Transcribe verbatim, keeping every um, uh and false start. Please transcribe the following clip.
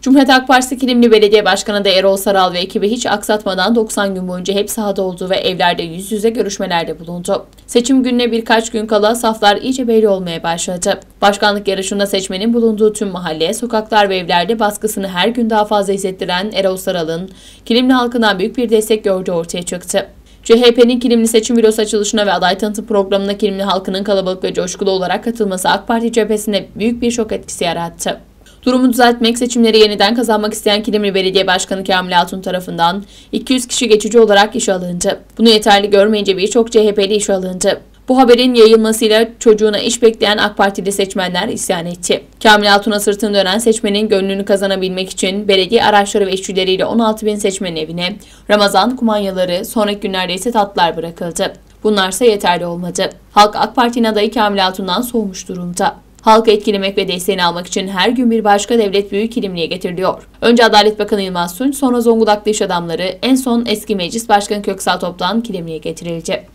Cumhuriyet Halk Partisi Kilimli Belediye Başkanı da Erol Saral ve ekibi hiç aksatmadan doksan gün boyunca hep sahada oldu ve evlerde yüz yüze görüşmelerde bulundu. Seçim gününe birkaç gün kala saflar iyice belli olmaya başladı. Başkanlık yarışında seçmenin bulunduğu tüm mahalle, sokaklar ve evlerde baskısını her gün daha fazla hissettiren Erol Saral'ın Kilimli halkından büyük bir destek gördüğü ortaya çıktı. C H P'nin Kilimli Seçim Bürosu açılışına ve aday tanıtım programına Kilimli halkının kalabalık ve coşkulu olarak katılması AK Parti cephesinde büyük bir şok etkisi yarattı. Durumu düzeltmek, seçimleri yeniden kazanmak isteyen Kilimli Belediye Başkanı Kamil Hatun tarafından iki yüz kişi geçici olarak işe alındı. Bunu yeterli görmeyince birçok C H P'li işe alındı. Bu haberin yayılmasıyla çocuğuna iş bekleyen AK Partili seçmenler isyan etti. Kamil Hatun'a sırtını dönen seçmenin gönlünü kazanabilmek için belediye araçları ve işçileriyle on altı bin seçmenin evine Ramazan kumanyaları, sonraki günlerde ise tatlılar bırakıldı. Bunlarsa yeterli olmadı. Halk AK Parti'nin adayı Kamil Hatun'dan soğumuş durumda. Halkı etkilemek ve desteğini almak için her gün bir başka devlet büyüğü Kilimli'ye getiriliyor. Önce Adalet Bakanı Yılmaz Tunç, sonra Zonguldaklı iş adamları, en son eski Meclis Başkanı Köksal Top'tan Kilimli'ye getirildi.